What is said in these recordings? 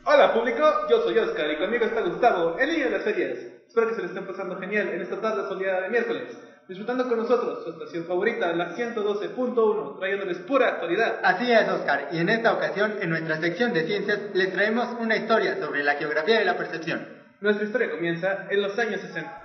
Hola público, yo soy Oscar y conmigo está Gustavo, el niño de las series. Espero que se le estén pasando genial en esta tarde soleada de miércoles, disfrutando con nosotros su estación favorita, la 112.1, trayéndoles pura actualidad. Así es, Oscar, y en esta ocasión, en nuestra sección de ciencias, les traemos una historia sobre la geografía de la percepción. Nuestra historia comienza en los años 60.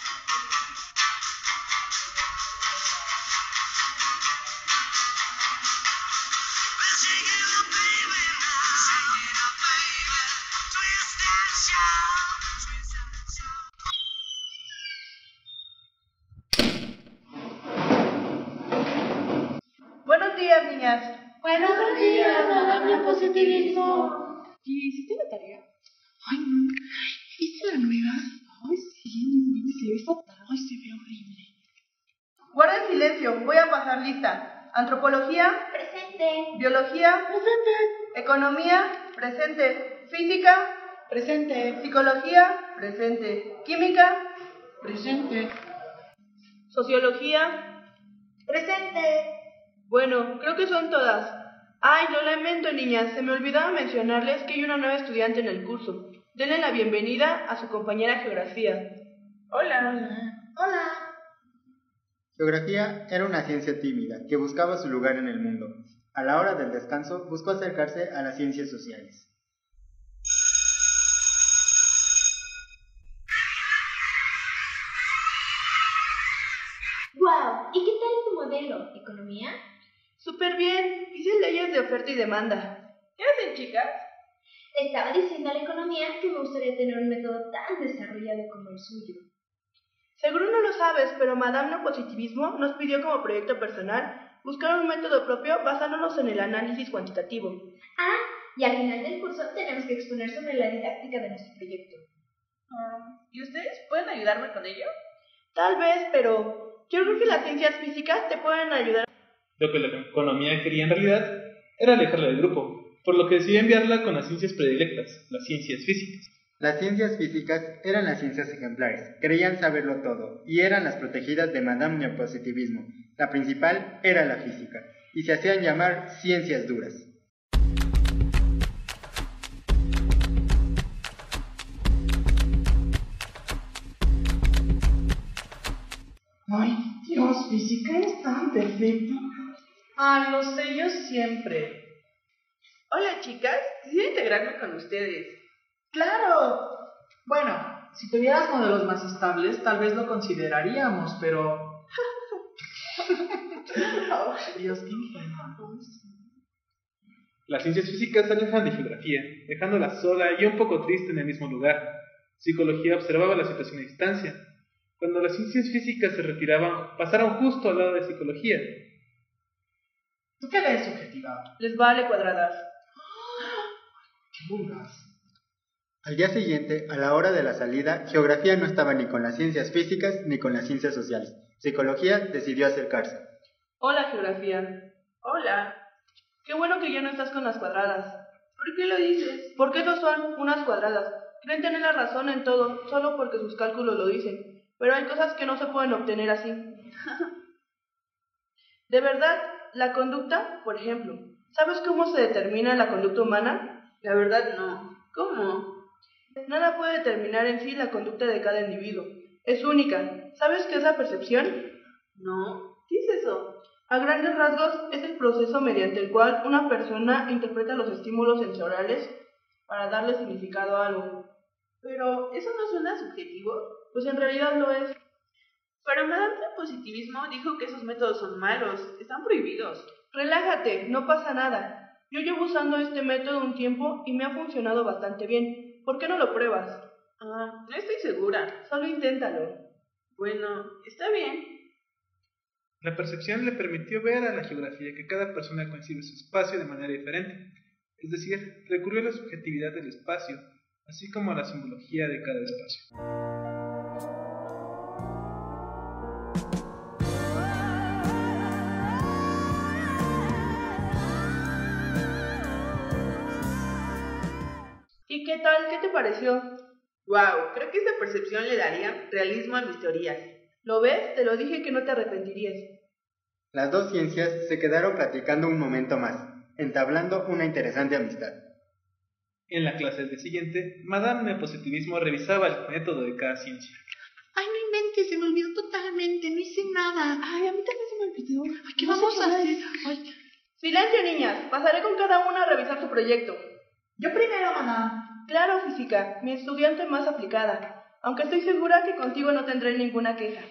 Buenos días, niñas. Buenos días, Madame Positivismo. ¿Y hiciste la tarea? Ay, no. ¿Viste la nueva? Ay, sí, se ve fatal, ay, se ve horrible. Guarden silencio, voy a pasar lista. Antropología, Presente. biología, Presente. economía, presente. Física, Presente. psicología, presente. Química, Presente. sociología, Presente. bueno, creo que son todas. Ay, lo lamento, niñas, se me olvidaba mencionarles que hay una nueva estudiante en el curso. Denle la bienvenida a su compañera Geografía. Hola. Hola. Geografía era una ciencia tímida que buscaba su lugar en el mundo. A la hora del descanso, buscó acercarse a las ciencias sociales. Guau, ¿y qué tal tu modelo? ¿Economía? Súper bien, hice leyes de oferta y demanda. ¿Qué hacen, chicas? Le estaba diciendo a la economía que me gustaría tener un método tan desarrollado como el suyo. Seguro no lo sabes, pero Madame No Positivismo nos pidió como proyecto personal buscar un método propio basándonos en el análisis cuantitativo. Ah, y al final del curso tenemos que exponer sobre la didáctica de nuestro proyecto. ¿Y ustedes pueden ayudarme con ello? Tal vez, pero yo creo que las ciencias físicas te pueden ayudar. Lo que la economía quería en realidad era alejarla del grupo, por lo que decidió enviarla con las ciencias predilectas, las ciencias físicas. Las ciencias físicas eran las ciencias ejemplares, creían saberlo todo, y eran las protegidas de Madame Neopositivismo. La principal era la física, y se hacían llamar ciencias duras. Ay, Dios, física es tan perfecta. Ay, lo sé yo siempre. Hola, chicas, quisiera integrarme con ustedes. ¡Claro! Bueno, si tuvieras modelos más estables, tal vez lo consideraríamos, pero... Ay, Dios, qué ingenua. Las ciencias físicas se alejan de geografía, dejándola sola y un poco triste en el mismo lugar. Psicología observaba la situación a distancia. Cuando las ciencias físicas se retiraban, pasaron justo al lado de psicología. ¿Tú qué lees subjetiva? Les vale cuadradas. ¡Qué vulgar! Al día siguiente, a la hora de la salida, geografía no estaba ni con las ciencias físicas ni con las ciencias sociales. Psicología decidió acercarse. Hola, Geografía. Hola. Qué bueno que ya no estás con las cuadradas. ¿Por qué lo dices? Porque no son unas cuadradas. Creen tener la razón en todo, solo porque sus cálculos lo dicen. Pero hay cosas que no se pueden obtener así. De verdad, la conducta, por ejemplo. ¿Sabes cómo se determina la conducta humana? La verdad no. ¿Cómo? Nada puede determinar en sí la conducta de cada individuo. Es única. ¿Sabes qué es la percepción? No. ¿Qué es eso? A grandes rasgos, es el proceso mediante el cual una persona interpreta los estímulos sensoriales para darle significado a algo. Pero, ¿eso no suena subjetivo? Pues en realidad lo es. Pero Madame Positivismo dijo que esos métodos son malos, están prohibidos. Relájate, no pasa nada. Yo llevo usando este método un tiempo y me ha funcionado bastante bien. ¿Por qué no lo pruebas? No estoy segura. Solo inténtalo. Bueno, está bien. La percepción le permitió ver a la geografía que cada persona concibe su espacio de manera diferente, es decir, recurrió a la subjetividad del espacio, así como a la simbología de cada espacio. ¿Y qué tal? ¿Qué te pareció? Wow, creo que esta percepción le daría realismo a mis teorías. ¿Lo ves? Te lo dije que no te arrepentirías. Las dos ciencias se quedaron platicando un momento más, entablando una interesante amistad. En la clase del día siguiente, Madame Neopositivismo revisaba el método de cada ciencia. Ay, no inventes, se me olvidó totalmente, no hice nada. Ay, a mí también se me olvidó. Ay, ¿qué No vamos sé a qué hacer? es. Ay, Silencio, niñas. Pasaré con cada una a revisar su proyecto. Yo primero, madame. Claro, Física, mi estudiante más aplicada. Aunque estoy segura que contigo no tendré ninguna queja.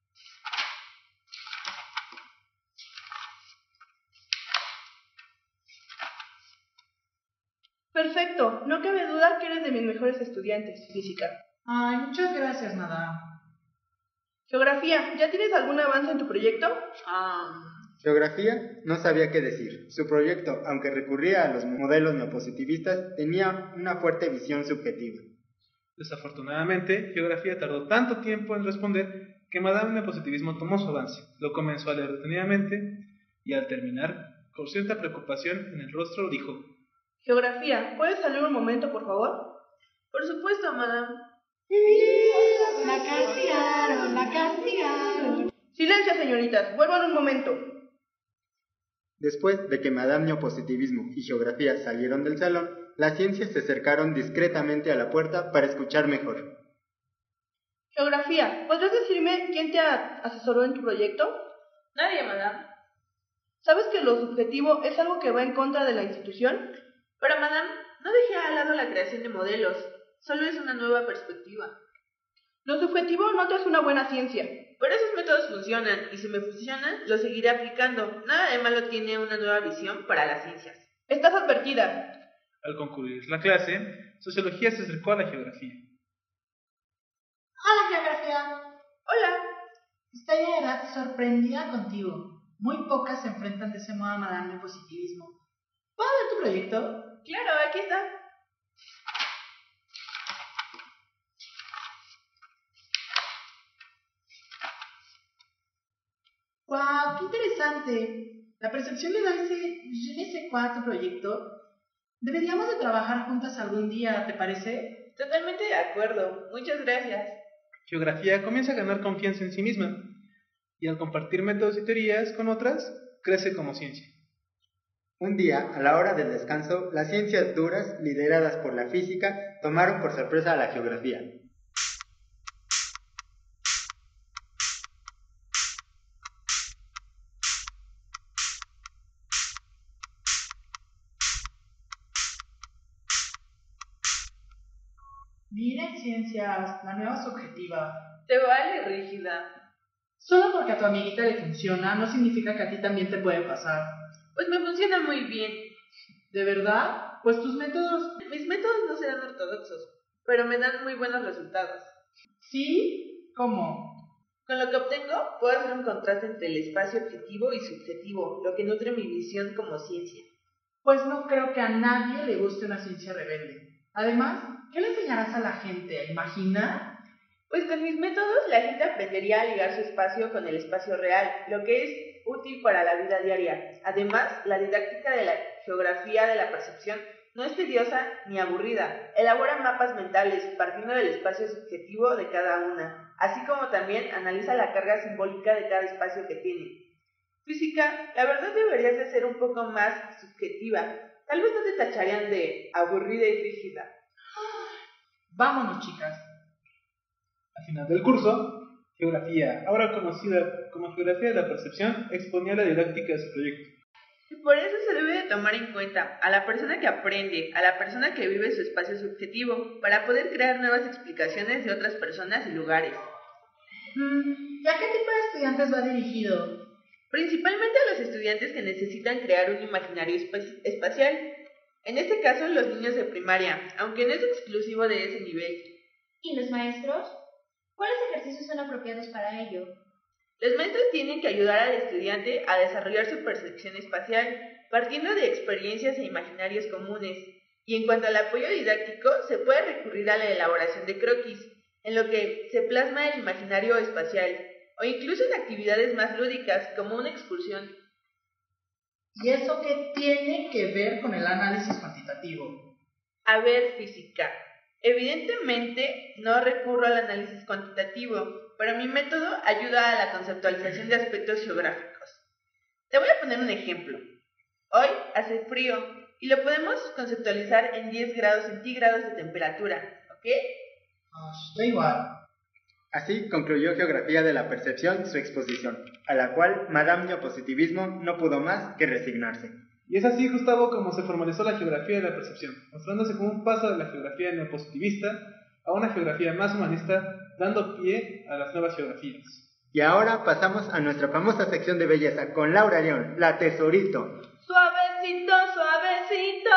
Perfecto, no cabe duda que eres de mis mejores estudiantes, Física. Ay, muchas gracias, madame. Geografía, ¿ya tienes algún avance en tu proyecto? Geografía no sabía qué decir. Su proyecto, aunque recurría a los modelos neopositivistas, tenía una fuerte visión subjetiva. Desafortunadamente, Geografía tardó tanto tiempo en responder que Madame Neopositivismo tomó su avance, lo comenzó a leer detenidamente y al terminar, con cierta preocupación en el rostro, dijo: Geografía, ¿puedes salir un momento, por favor? Por supuesto, madame. la castigaron. Silencio, señoritas, vuelvan un momento. Después de que Madame Neopositivismo y Geografía salieron del salón, las ciencias se acercaron discretamente a la puerta para escuchar mejor. Geografía, ¿podrías decirme quién te asesoró en tu proyecto? Nadie, madame. ¿Sabes que lo subjetivo es algo que va en contra de la institución? Pero, madame, no dejé al lado la creación de modelos. Solo es una nueva perspectiva. Lo subjetivo no te hace una buena ciencia. Pero esos métodos funcionan, y si me funcionan, los seguiré aplicando. Nada de malo tiene una nueva visión para las ciencias. Estás advertida. Al concluir la clase, Sociología se acercó a la Geografía. Hola, Geografía. Hola. Estoy de verdad sorprendida contigo. Muy pocas se enfrentan de ese modo a Madame de positivismo. ¿Puedo ver tu proyecto? Claro, aquí está. ¡Wow! ¡Qué interesante! La percepción le da ese je ne sais quoi a tu proyecto. Deberíamos de trabajar juntas algún día, ¿te parece? Totalmente de acuerdo. Muchas gracias. Geografía comienza a ganar confianza en sí misma y al compartir métodos y teorías con otras, crece como ciencia. Un día, a la hora del descanso, las ciencias duras, lideradas por la física, tomaron por sorpresa a la geografía. Miren, ciencias, la nueva subjetiva. Te vale, rígida. Solo porque a tu amiguita le funciona, no significa que a ti también te puede pasar. Pues me funciona muy bien. ¿De verdad? Pues tus métodos... Mis métodos no serán ortodoxos, pero me dan muy buenos resultados. ¿Sí? ¿Cómo? Con lo que obtengo, puedo hacer un contraste entre el espacio objetivo y subjetivo, lo que nutre mi visión como ciencia. Pues no creo que a nadie le guste una ciencia rebelde. Además, ¿qué le enseñarás a la gente? ¿A imaginar? Pues con mis métodos la gente aprendería a ligar su espacio con el espacio real, lo que es útil para la vida diaria. Además, la didáctica de la geografía de la percepción no es tediosa ni aburrida. Elabora mapas mentales partiendo del espacio subjetivo de cada una, así como también analiza la carga simbólica de cada espacio que tiene. Física, la verdad deberías de ser un poco más subjetiva. Tal vez no te tacharían de aburrida y rígida. Vámonos, chicas. Al final del curso, Geografía, ahora conocida como Geografía de la Percepción, exponía la didáctica de su proyecto. Por eso se debe de tomar en cuenta a la persona que aprende, a la persona que vive su espacio subjetivo, para poder crear nuevas explicaciones de otras personas y lugares. ¿Y a qué tipo de estudiantes va dirigido? Principalmente a los estudiantes que necesitan crear un imaginario espacial. En este caso, los niños de primaria, aunque no es exclusivo de ese nivel. ¿Y los maestros? ¿Cuáles ejercicios son apropiados para ello? Los maestros tienen que ayudar al estudiante a desarrollar su percepción espacial, partiendo de experiencias e imaginarios comunes. Y en cuanto al apoyo didáctico, se puede recurrir a la elaboración de croquis, en lo que se plasma el imaginario espacial, o incluso en actividades más lúdicas, como una excursión. ¿Y eso qué tiene que ver con el análisis cuantitativo? A ver, Física. Evidentemente, no recurro al análisis cuantitativo, pero mi método ayuda a la conceptualización de aspectos geográficos. Te voy a poner un ejemplo. Hoy hace frío. y lo podemos conceptualizar en 10 grados centígrados de temperatura, ¿ok? Da igual. Así concluyó Geografía de la Percepción su exposición, a la cual Madame Neopositivismo no pudo más que resignarse. Y es así, Gustavo, como se formalizó la geografía de la percepción, mostrándose como un paso de la geografía neopositivista a una geografía más humanista, dando pie a las nuevas geografías. Y ahora pasamos a nuestra famosa sección de belleza con Laura León, la Tesorito. Suavecito, suavecito.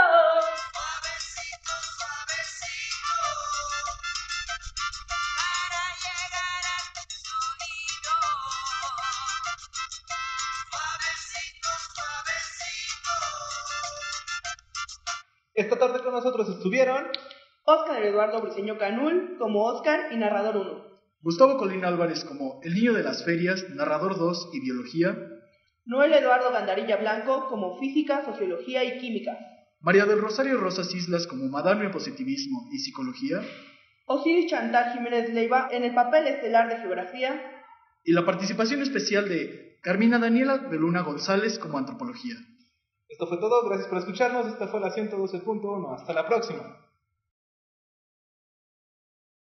Esta tarde con nosotros estuvieron Óscar Eduardo Briceño Canul como Óscar y narrador 1. Gustavo Colín Álvarez como El Niño de las Ferias, narrador 2 y biología. Noel Eduardo Gandarilla Blanco como Física, Sociología y Química. María del Rosario Rosas Islas como Madame Positivismo y Psicología. Osiris Chantal Jiménez Leiva en el papel estelar de Geografía. Y la participación especial de Carmina Daniela de Luna González como Antropología. Esto fue todo, gracias por escucharnos, esta fue la 112.1, hasta la próxima.